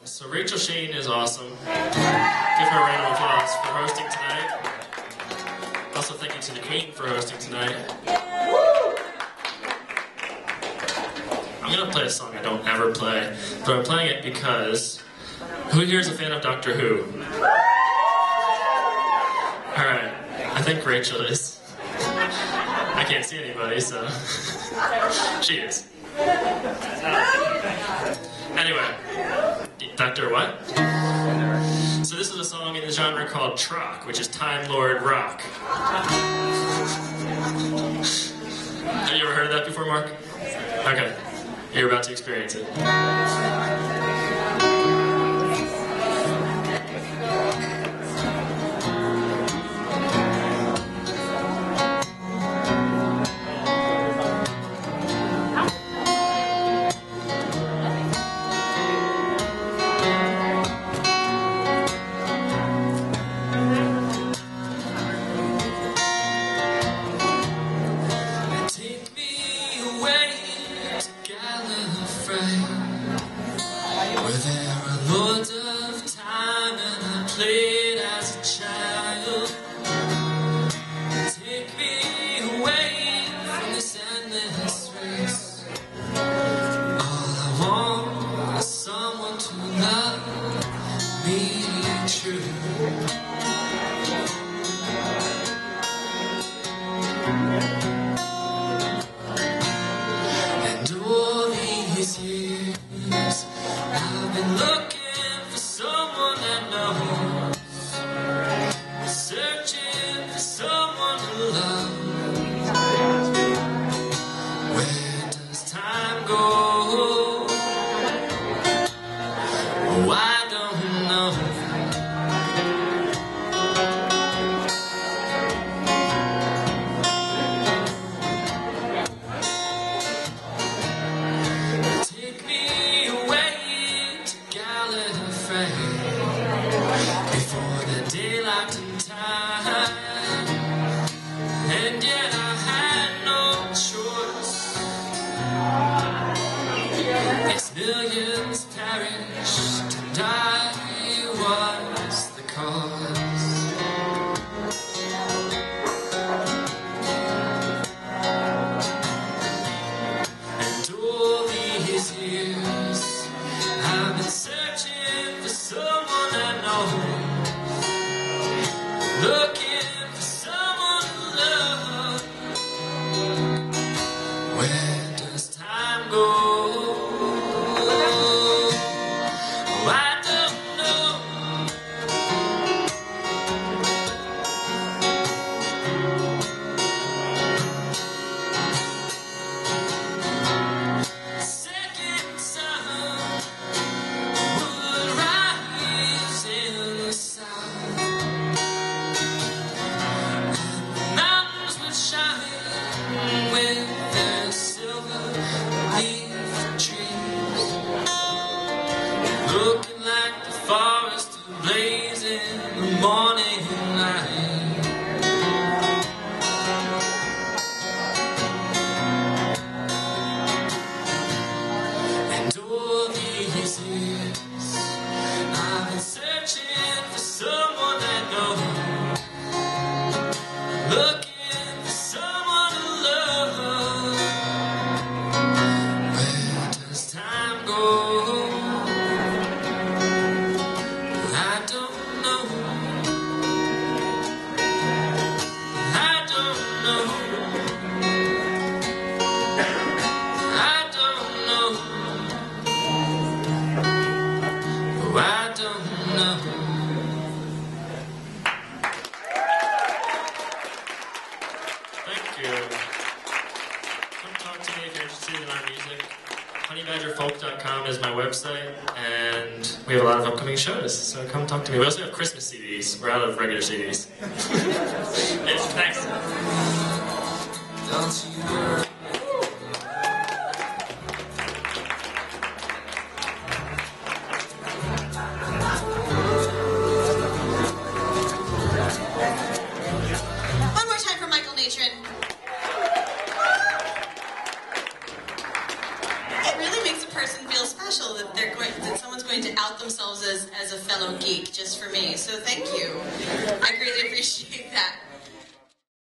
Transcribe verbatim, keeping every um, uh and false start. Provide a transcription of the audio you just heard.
So Rachel Shane is awesome. Give her a round of applause for hosting tonight. Also thank you to the Queen for hosting tonight. I'm going to play a song I don't ever play, but I'm playing it because who here is a fan of Doctor Who? Alright, I think Rachel is. I can't see anybody, so she is. Anyway, Doctor what? So this is a song in the genre called Trock, which is Time Lord rock. Have you ever heard of that before, Mark? Okay, you're about to experience it. So come talk to me. We also have Christmas C Ds. We're out of regular C Ds. Thanks. One more time for Michael Natron. It really makes a person feel special that they're going, that someone's going to out them themselves as, as a fellow geek just for me. So thank you. I greatly appreciate that.